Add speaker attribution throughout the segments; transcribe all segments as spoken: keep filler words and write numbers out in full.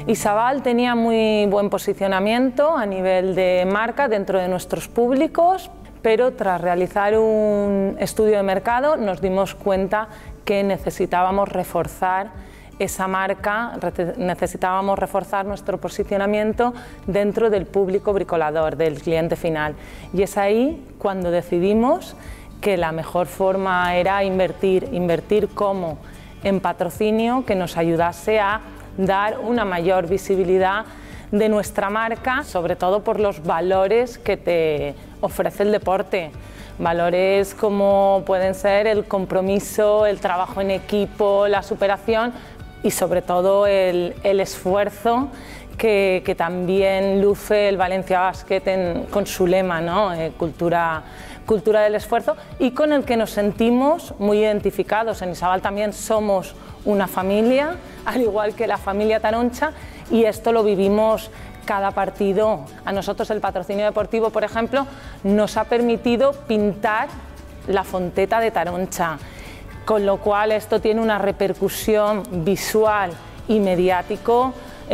Speaker 1: Isabal tenía muy buen posicionamiento a nivel de marca dentro de nuestros públicos, pero tras realizar un estudio de mercado nos dimos cuenta que necesitábamos reforzar esa marca, necesitábamos reforzar nuestro posicionamiento dentro del público bricolador, del cliente final. Y es ahí cuando decidimos que la mejor forma era invertir, invertir como en patrocinio que nos ayudase a dar una mayor visibilidad de nuestra marca, sobre todo por los valores que te ofrece el deporte. Valores como pueden ser el compromiso, el trabajo en equipo, la superación y sobre todo el, el esfuerzo que, que también luce el Valencia Basket en, con su lema, ¿no? eh, cultura, cultura del esfuerzo, y con el que nos sentimos muy identificados. En Isabal también somos una familia, al igual que la familia Taroncha, y esto lo vivimos cada partido. A nosotros el patrocinio deportivo, por ejemplo, nos ha permitido pintar la fonteta de Taroncha, con lo cual esto tiene una repercusión visual y mediático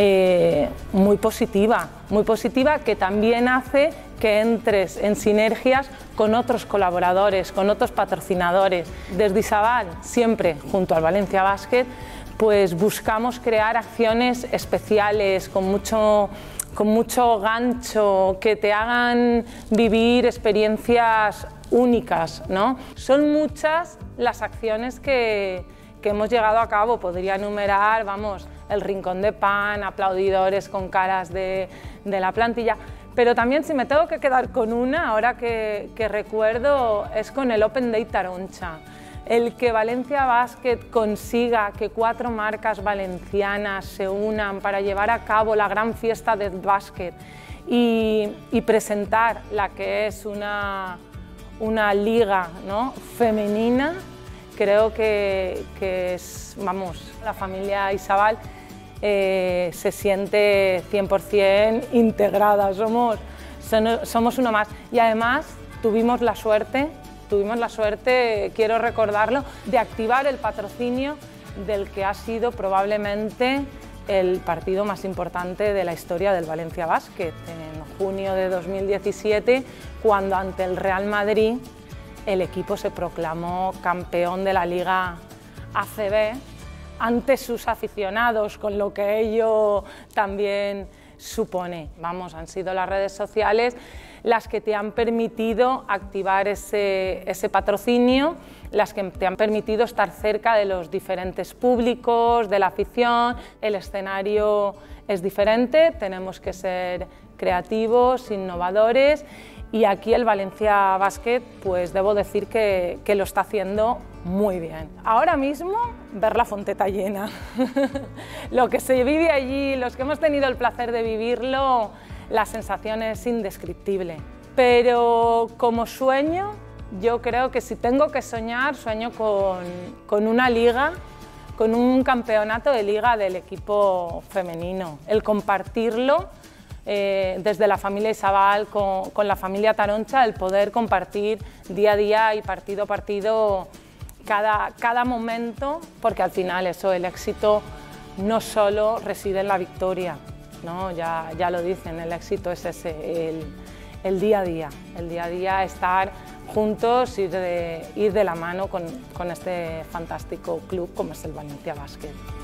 Speaker 1: eh, muy positiva, muy positiva, que también hace que entres en sinergias con otros colaboradores, con otros patrocinadores. Desde Isabal, siempre junto al Valencia Basket, pues buscamos crear acciones especiales con mucho, con mucho gancho, que te hagan vivir experiencias únicas, ¿no? Son muchas las acciones que, que hemos llevado a cabo, podría enumerar, vamos, el rincón de pan, aplaudidores con caras de, de la plantilla, pero también si me tengo que quedar con una, ahora que, que recuerdo, es con el Open Day Taroncha. El que Valencia Basket consiga que cuatro marcas valencianas se unan para llevar a cabo la gran fiesta del básquet y, y presentar la que es una, una liga, ¿no?, femenina, creo que, que es, vamos, la familia Isabal eh, se siente cien por cien integrada, somos, son, somos uno más. Y además tuvimos la suerte Tuvimos la suerte, quiero recordarlo, de activar el patrocinio del que ha sido probablemente el partido más importante de la historia del Valencia Basket, en junio de dos mil diecisiete, cuando ante el Real Madrid el equipo se proclamó campeón de la Liga A C B ante sus aficionados, con lo que ello también supone. Vamos, han sido las redes sociales las que te han permitido activar ese, ese patrocinio, las que te han permitido estar cerca de los diferentes públicos, de la afición. El escenario es diferente, tenemos que ser creativos, innovadores, y aquí el Valencia Basket, pues debo decir que, que lo está haciendo muy bien. Ahora mismo, ver la fonteta llena. Lo que se vive allí, los que hemos tenido el placer de vivirlo, la sensación es indescriptible. Pero como sueño, yo creo que si tengo que soñar, sueño con, con una liga, con un campeonato de liga del equipo femenino. El compartirlo eh, desde la familia Isabal con, con la familia Taroncha, el poder compartir día a día y partido a partido cada, cada momento, porque al final eso, el éxito no solo reside en la victoria, ¿no? Ya, ya lo dicen, el éxito es ese, el, el día a día, el día a día, estar juntos, ir de, ir de la mano con, con este fantástico club como es el Valencia Basket.